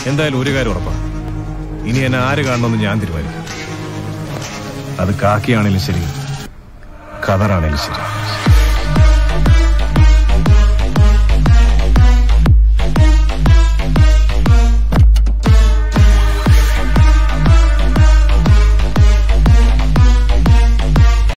എന്തായാലും ഒരു കാര്യം ഉറപ്പാണ്, ഇനി എന്നെ ആര് കാണണമെന്ന് ഞാൻ തീരുമാനിക്കും. അത് കാക്കിയാണേലും ശരി, ഖദറാണേലും ശരി.